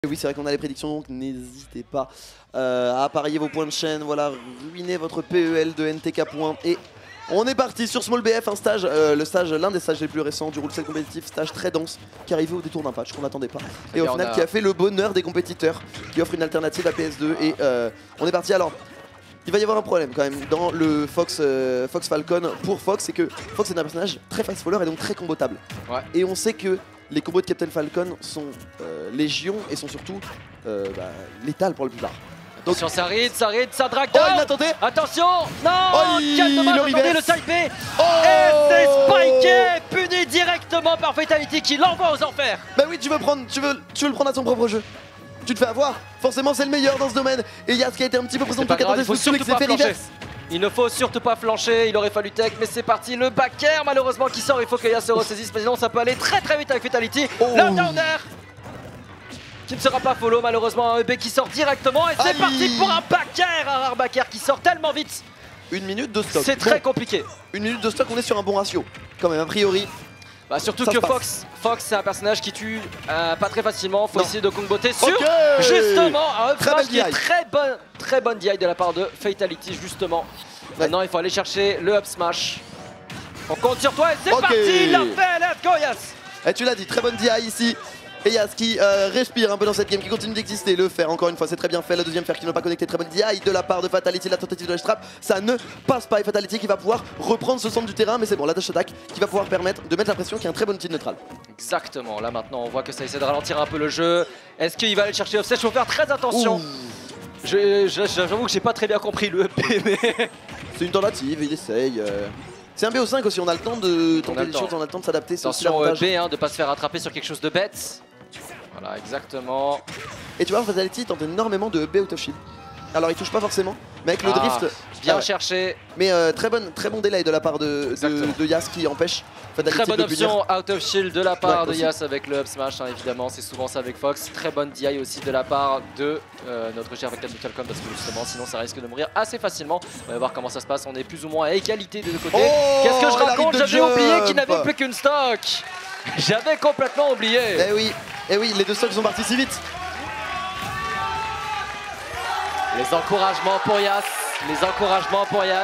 Et oui, c'est vrai qu'on a les prédictions, donc n'hésitez pas à parier vos points de chaîne, voilà, ruiner votre PEL de NTK points. Et on est parti sur Small BF, un stage, l'un des stages les plus récents du rule set compétitif, stage très dense, qui est arrivé au détour d'un patch qu'on n'attendait pas. Et au final, qui a fait le bonheur des compétiteurs, qui offre une alternative à PS2. Et on est parti alors. Il va y avoir un problème quand même dans le Fox Falcon pour Fox, c'est que Fox est un personnage très fast follower et donc très combotable. Ouais. Et on sait que les combos de Captain Falcon sont légion et sont surtout létales pour le plupart. Donc attention, ça drague down. Oh, il a tenté. Attention. Non, quel dommage, attendez le side B. Et c'est spiké, puni directement par Fatality qui l'envoie aux enfers. Bah oui, tu veux le prendre à ton propre jeu. Tu te fais avoir, forcément c'est le meilleur dans ce domaine. Et Yas qui a été un petit peu présent, il faut surtout pas flancher. Il ne faut surtout pas flancher, il aurait fallu tech, mais c'est parti, le back air malheureusement qui sort, il faut que Yas se ressaisisse, sinon ça peut aller très très vite avec Fatality. Le down air qui ne sera pas follow, malheureusement un EB qui sort directement et c'est parti pour un back air, un rare back air qui sort tellement vite. Une minute de stock. C'est très compliqué. Une minute de stock, on est sur un bon ratio, quand même a priori. Bah surtout que Fox c'est un personnage qui tue pas très facilement, faut essayer de comboter sur justement un up smash qui est très bonne DI de la part de Fatality justement. Maintenant il faut aller chercher le up smash. On compte sur toi et c'est parti, il l'a fait, let's go Yas. Et tu l'as dit, très bonne DI ici. Et Yas qui respire un peu dans cette game, qui continue d'exister, le faire encore une fois, c'est très bien fait. Le deuxième fer qui n'a pas connecté, très bonne DI de la part de Fatality, la tentative de la trap, ça ne passe pas. Et Fatality qui va pouvoir reprendre ce centre du terrain, mais c'est bon, la dash attack qui va pouvoir permettre de mettre la pression, qui est un très bon tilt neutral. Exactement, là maintenant on voit que ça essaie de ralentir un peu le jeu. Est-ce qu'il va aller chercher offset? Il faut faire très attention. J'avoue que j'ai pas très bien compris le EP, mais... C'est une tentative, il essaye. C'est un BO5 aussi, on a le temps de tenter des choses, on a le temps de s'adapter. Attention au B, de pas se faire attraper sur quelque chose de bête. Voilà, exactement. Et tu vois, Fatality tente énormément de B out of shield. Alors il touche pas forcément, mais avec le drift... Bien cherché. Mais très bon delay de la part de Yas qui empêche Fatality de punir. Très bonne option out of shield de la part de Yas avec le up smash, évidemment, c'est souvent ça avec Fox. Très bonne DI aussi de la part de notre cher Captain Falcon parce que justement sinon ça risque de mourir assez facilement. On va voir comment ça se passe, on est plus ou moins à égalité des deux côtés. Qu'est-ce que je raconte? J'avais oublié qu'il n'avait plus qu'une stock. J'avais complètement oublié. Eh oui, les deux stocks sont partis si vite. Les encouragements pour Yas. Les encouragements pour Yas.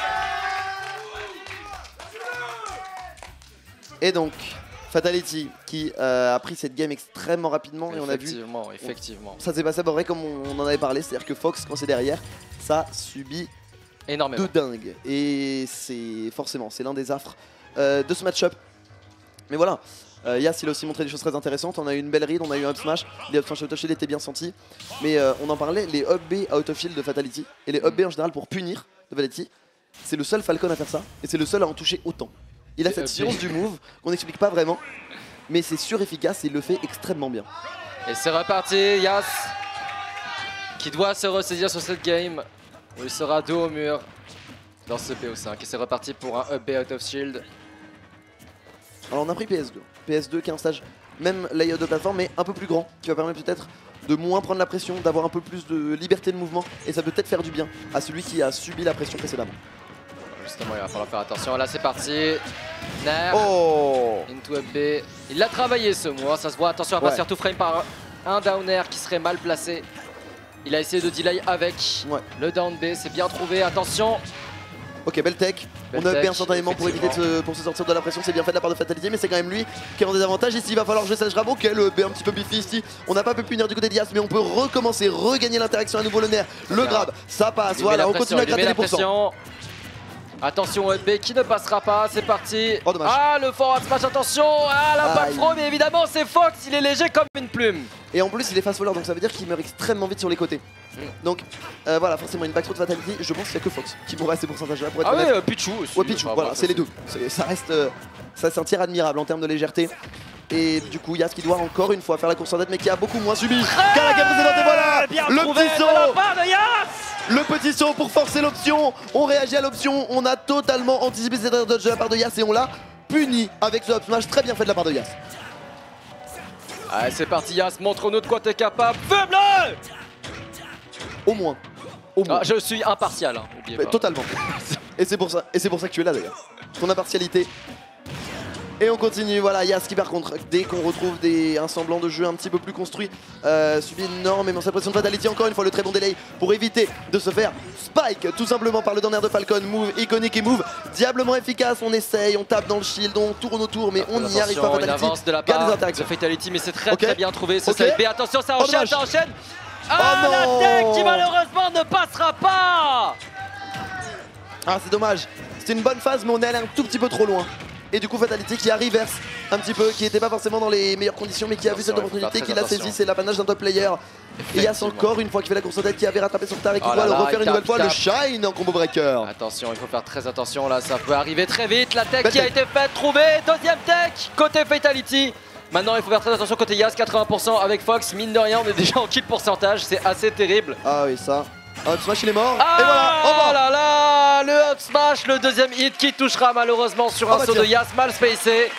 Et donc, Fatality qui a pris cette game extrêmement rapidement et on a vu... Effectivement. Ça s'est passé à peu près comme on en avait parlé, c'est-à-dire que Fox, quand c'est derrière, ça subit énormément de dingue. Et c'est forcément, c'est l'un des affres de ce match-up. Mais voilà, Yas il a aussi montré des choses très intéressantes, on a eu une belle read, on a eu un up smash, les up smash out of shield étaient bien sentis. Mais on en parlait, les up B out of shield de Fatality, et les up B en général pour punir de Fatality, c'est le seul Falcon à faire ça, et c'est le seul à en toucher autant. Il a cette science du move qu'on n'explique pas vraiment, mais c'est sur-efficace et il le fait extrêmement bien. Et c'est reparti, Yas qui doit se ressaisir sur cette game, où il sera dos au mur dans ce PO5. Et c'est reparti pour un up B out of shield. Alors on a pris PS2. PS2 qui est un stage, même layout de plateforme, mais un peu plus grand, qui va permettre peut-être de moins prendre la pression, d'avoir un peu plus de liberté de mouvement, et ça peut peut-être faire du bien à celui qui a subi la pression précédemment. Justement, il va falloir faire attention. Là, c'est parti. Nair. Into up B. Il l'a travaillé ce mois, ça se voit. Attention à pas se faire tout frame par un down air qui serait mal placé. Il a essayé de delay avec le down B, c'est bien trouvé. Attention. Ok, belle tech. On a up instantanément pour éviter pour se sortir de la pression. C'est bien fait de la part de Fatality, mais c'est quand même lui qui est en désavantage. Ici, il va falloir jouer Sage Rabo. Ok, le B un petit peu biffy ici. On n'a pas pu punir du côté d'Yas, mais on peut recommencer, regagner l'interaction à nouveau. Le Nair, le grab, ça passe. Voilà, on continue à gratter les pourcents. Attention au B qui ne passera pas, c'est parti. Oh, dommage. Ah, le forward smash, attention. Ah, l'impact throw, mais évidemment c'est Fox, il est léger comme une plume. Et en plus il est fast follower, donc ça veut dire qu'il meurt extrêmement vite sur les côtés. Donc voilà, forcément une back throw de Fatality, je pense qu'il n'y a que Fox qui mourrait à ces pourcentages-là pour être honnête. Ouais, Pichu aussi. Ouais, Pichu, voilà, c'est les deux. Ça reste, ça c'est un tir admirable en termes de légèreté. Et du coup Yas qui doit encore une fois faire la course en tête, mais qui a beaucoup moins subi qu'à la game précédente. Et voilà, le petit saut, le petit saut pour forcer l'option. On réagit à l'option, on a totalement anticipé cette dodge de la part de Yas et on l'a puni avec ce up smash très bien fait de la part de Yas. Allez, c'est parti Yas, montre-nous de quoi t'es capable. Feu bleu. Au moins. Je suis impartial, totalement. Et c'est pour ça que tu es là d'ailleurs. Ton impartialité Et on continue, voilà, Yas qui par contre, dès qu'on retrouve un semblant de jeu un petit peu plus construit, subit énormément sa pression de fatality, encore une fois le très bon delay pour éviter de se faire spike tout simplement par le down air de Falcon, move iconique et move diablement efficace, on essaye, on tape dans le shield, on tourne autour mais on n'y arrive pas. Fatality, une avance de la part de Fatality mais c'est très bien trouvé ce side B, attention ça enchaîne, ça enchaîne. Ah la tech qui malheureusement ne passera pas. Ah c'est dommage, c'était une bonne phase mais on est allé un tout petit peu trop loin. Et du coup Fatality qui a reverse un petit peu, qui n'était pas forcément dans les meilleures conditions mais qui a vu cette opportunité, qui l'a saisi, c'est l'apanage d'un top player. Et Yas encore une fois qui fait la course en tête, qui avait rattrapé son retard et qui doit le refaire une nouvelle fois, le shine en combo breaker. Attention, il faut faire très attention là, ça peut arriver très vite, la tech qui a été faite, trouvée, deuxième tech, côté Fatality. Maintenant il faut faire très attention côté Yas, 80% avec Fox, mine de rien on est déjà en kill pourcentage, c'est assez terrible. Ah oui ça. Up smash il est mort, et voilà, oh là là, le up smash, le deuxième hit qui touchera malheureusement sur un saut de Yas mal spacé.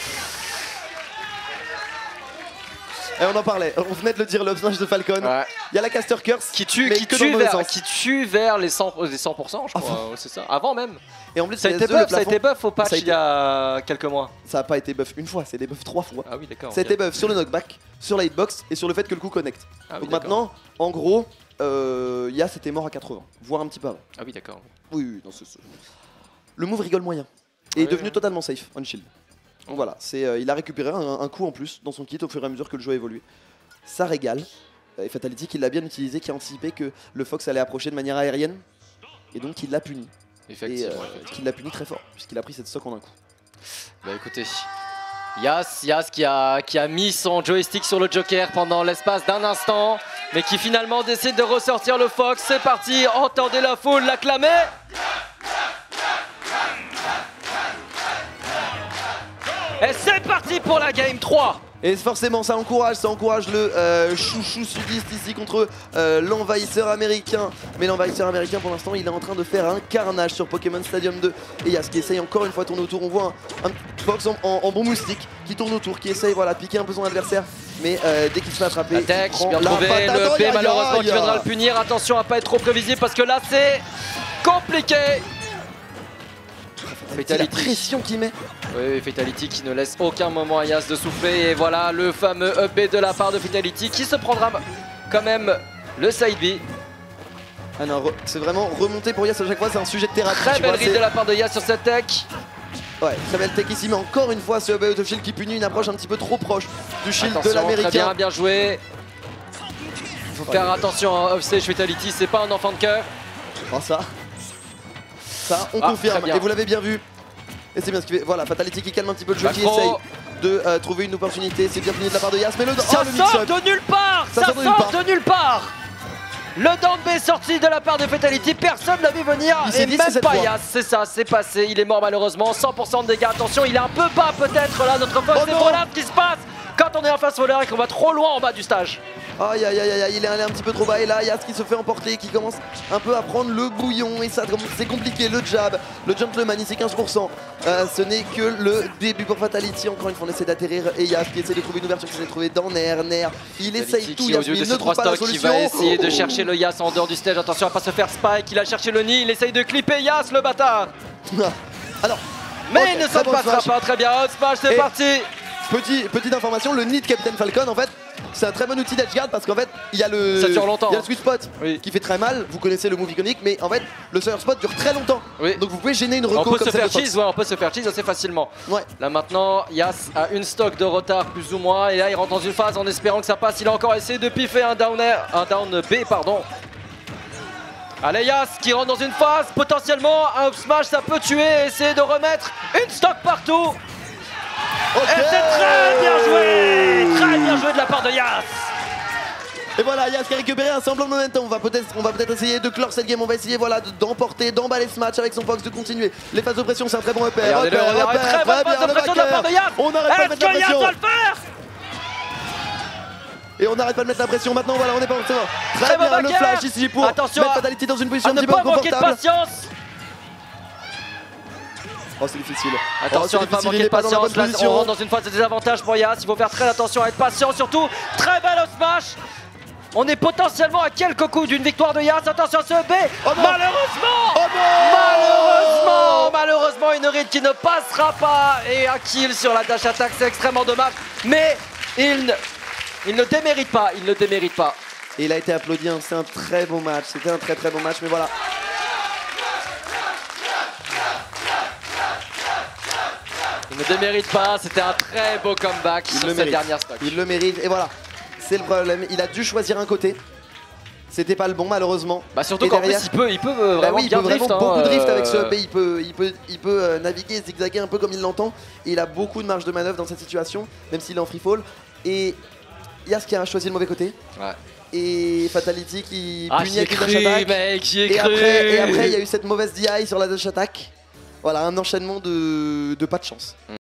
Et on en parlait, on venait de le dire, le up smash de Falcon. Il y a la caster curse qui tue vers les 100%, je crois, c'est ça, avant même. Et en plus ça a été buff au patch il y a quelques mois. Ça n'a pas été buff une fois, c'est des buffs 3 fois. Ah oui d'accord. Ça a été buff sur le knockback, sur la hitbox et sur le fait que le coup connecte. Donc maintenant, en gros, Yas était mort à 80, voire un petit peu avant. Ah oui d'accord. Oui, non, le move rigole moyen et est devenu totalement safe on shield. Donc voilà, il a récupéré un coup en plus dans son kit au fur et à mesure que le jeu a évolué. Ça régale. Et Fatality qui l'a bien utilisé, qui a anticipé que le Fox allait approcher de manière aérienne. Et donc il l'a puni. Effectivement. Et qu'il l'a puni très fort, puisqu'il a pris cette stock en un coup. Bah écoutez, Yas qui a mis son joystick sur le Joker pendant l'espace d'un instant, mais qui finalement décide de ressortir le Fox. C'est parti, entendez la foule l'acclamer. Et c'est parti pour la game 3. Et forcément ça encourage le chouchou sudiste ici contre l'envahisseur américain. Mais l'envahisseur américain pour l'instant il est en train de faire un carnage sur Pokémon Stadium 2. Et Yas qui essaye encore une fois de tourner autour. On voit un Fox en bon moustique qui tourne autour, qui essaye de piquer un peu son adversaire. Mais dès qu'il se fait attraper, la tech, bien trouvé, le P malheureusement qui viendra le punir. Attention à pas être trop prévisible parce que là c'est compliqué. Fatality, la pression qu'il met. Oui, Fatality qui ne laisse aucun moment à Yas de souffler. Et voilà le fameux up B de la part de Fatality qui se prendra quand même le side B. Ah non, c'est vraiment remonter pour Yas à chaque fois, c'est un sujet de thérapie. Très belle read de la part de Yas sur cette tech. Ouais, très belle tech ici, mais encore une fois ce up out of shield qui punit une approche un petit peu trop proche du shield de l'américain. Très bien joué. Il faut faire attention à offstage Fatality, c'est pas un enfant de cœur. Oh ça on confirme, et vous l'avez bien vu. Et c'est bien ce qu'il fait. Voilà, Fatality qui calme un petit peu le jeu, qui essaye de trouver une opportunité. C'est bien fini de la part de Yas, mais ça sort de nulle part. Ça sort de nulle part. Le down B sorti de la part de Fatality, personne l'a vu venir. Et même pas Yas, c'est ça, c'est passé. Il est mort malheureusement, 100% de dégâts. Attention, il est un peu bas peut-être là, notre Fox. C'est voilà ce qui se passe quand on est en face voleur et qu'on va trop loin en bas du stage. Aïe aïe aïe aïe, il est allé un petit peu trop bas et là Yas qui se fait emporter, qui commence un peu à prendre le bouillon et ça c'est compliqué, le jab, le gentleman ici 15%, ce n'est que le début pour Fatality, encore une fois on essaie d'atterrir et Yas qui essaie de trouver une ouverture, qui essaie de trouver dans Nair, il essaye tout, Yas il ne trouve pas la solution. Il va essayer de chercher le Yas en dehors du stage, attention à pas se faire spike, il a cherché le nid, il essaye de clipper Yas le bâtard. Alors, mais il ne s'en passera pas, très bien, hot smash, c'est parti. Petite information, le nid de Captain Falcon en fait c'est un très bon outil d'edgeguard parce qu'en fait il y a le sweet spot qui fait très mal, vous connaissez le move iconique, mais en fait le Sawyer spot dure très longtemps, donc vous pouvez gêner une reco comme ça. On peut se faire cheese assez facilement. Là maintenant Yas a une stock de retard plus ou moins et là il rentre dans une phase en espérant que ça passe, il a encore essayé de piffer un down B pardon. Allez Yas qui rentre dans une phase, potentiellement un up smash ça peut tuer, essayer de remettre une stock partout. Et c'est très bien joué de la part de Yas. Et voilà, Yas qui a récupéré un semblant de momentum. On va peut-être essayer de clore cette game. On va essayer d'emporter, d'emballer ce match avec son Fox, de continuer. Les phases de pression, c'est un très bon repère. Très bonne phase de pression de la part de Yas. On n'arrête pas de mettre la pression. Yas va le faire. Et on n'arrête pas de mettre la pression. Maintenant, voilà, on est pas forcément. Très bien le flash ici pour mettre Fatality dans une position un petit peu confortable. Oh c'est difficile. Attention à ne pas manquer de patience, là on rentre dans une phase de désavantage pour Yas, il faut faire très attention à être patient surtout. Très belle au smash. On est potentiellement à quelques coups d'une victoire de Yas, attention à ce B. Malheureusement malheureusement une read qui ne passera pas et un kill sur la dash attack, c'est extrêmement dommage. Mais il ne démérite pas, il ne démérite pas. Et il a été applaudi, hein. C'est un très bon match, c'était un très bon match, mais voilà. Il ne démérite pas, c'était un très beau comeback sur cette dernière stock. Il le mérite, et voilà, c'est le problème, il a dû choisir un côté. C'était pas le bon malheureusement. Bah surtout qu'en plus il peut vraiment il bien peut drift. Beaucoup drift avec ce EP, il peut naviguer, zigzaguer un peu comme il l'entend. Et il a beaucoup de marge de manœuvre dans cette situation, même s'il est en free fall. Et Yas qui a choisi le mauvais côté. Ouais. Et Fatality qui punit avec une dash attack. Mec, j'y ai et cru. Après il y a eu cette mauvaise DI sur la dash attack. Voilà, un enchaînement de pas de chance.